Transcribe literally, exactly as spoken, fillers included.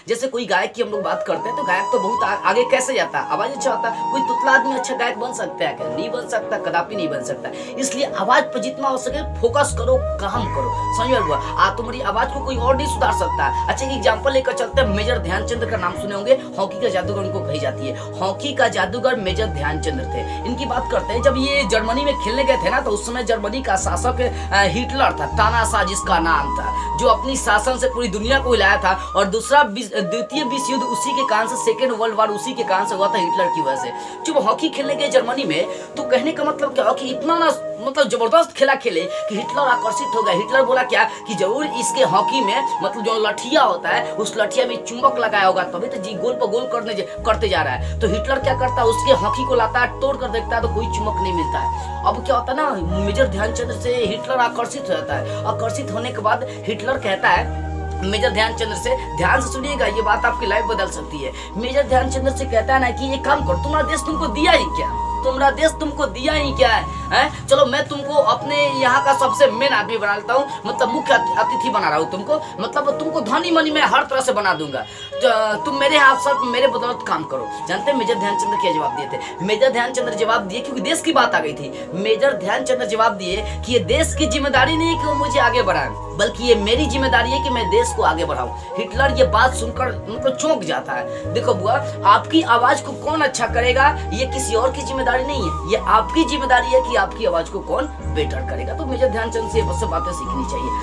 जैसे कोई गायक की हम लोग बात करते हैं तो गायक तो बहुत आ, आगे कैसे जाता है, आवाज अच्छा होता है। कोई तुतला आदमी अच्छा गायक बन सकता है क्या? नहीं बन सकता, कदापि नहीं बन सकता। इसलिए आवाज पर जितना हो सके फोकस करो, काम करो, समझ में हुआ। आ तुम्हारी आवाज को कोई और नहीं सुधार सकता। अच्छा एक एग्जांपल लेकर चलते हैं, मेजर ध्यानचंद का नाम सुने होंगे, हॉकी का जादूगर उनको कही जाती है। हॉकी का जादूगर मेजर ध्यानचंद थे। इनकी बात करते हैं, जब ये जर्मनी में खेलने गए थे ना, तो उस समय जर्मनी का शासक हिटलर था, तानाशाह जिसका नाम था, जो अपनी शासन से पूरी दुनिया को हिलाया था। और दूसरा द्वितीय विश्व युद्ध उसी के कारण से, सेकेंड वर्ल्ड वॉर उसी के कारण से हुआ था, हिटलर की वजह से। जब हॉकी खेलने गए जर्मनी में, तो कहने का मतलब क्या हो कि इतना ना मतलब जबरदस्त खेला खेले कि हिटलर आकर्षित हो गया। हिटलर बोला क्या कि जरूर इसके हॉकी में मतलब जो लठिया होता है, उस लठिया में चुंबक लगाया होगा, तभी तो जी गोल पर गोल करने करते जा रहा है। तो हिटलर क्या करता है, उसके हॉकी को लाता है, तोड़ कर देखता है तो कोई चुंबक नहीं मिलता है। अब क्या होता है ना, मेजर ध्यानचंद से हिटलर आकर्षित हो जाता है। आकर्षित होने के बाद हिटलर कहता है मेजर ध्यानचंद से, ध्यान से सुनिएगा, ये बात आपकी लाइफ बदल सकती है। मेजर ध्यानचंद से कहता है ना कि एक काम करो, तुम्हारा देश तुमको दिया ही क्या, तुम्हारा देश तुमको दिया ही क्या है, है? चलो मैं तुमको अपने यहाँ का सबसे मेन आदमी बना लेता हूँ, मतलब मुख्य अतिथि बना रहा हूँ तुमको, मतलब तुमको धनी मनी मैं हर तरह से बना दूंगा, तुम मेरे यहाँ सब मेरे बदौलत काम करो। जानते हैं मेजर ध्यानचंद क्या जवाब दिए थे? मेजर ध्यानचंद जवाब दिए, क्योंकि देश की बात आ गई थी, मेजर ध्यानचंद जवाब दिए कि ये देश की जिम्मेदारी नहीं है कि वो मुझे आगे बढ़ाए, बल्कि ये मेरी जिम्मेदारी है कि मैं देश को आगे बढ़ाऊं। हिटलर ये बात सुनकर मतलब चौंक जाता है। देखो बुआ, आपकी आवाज को कौन अच्छा करेगा ये किसी और की जिम्मेदारी नहीं है, ये आपकी जिम्मेदारी है कि आपकी आवाज को कौन बेटर करेगा। तो मेजर ध्यानचंद से ये बातें सीखनी चाहिए।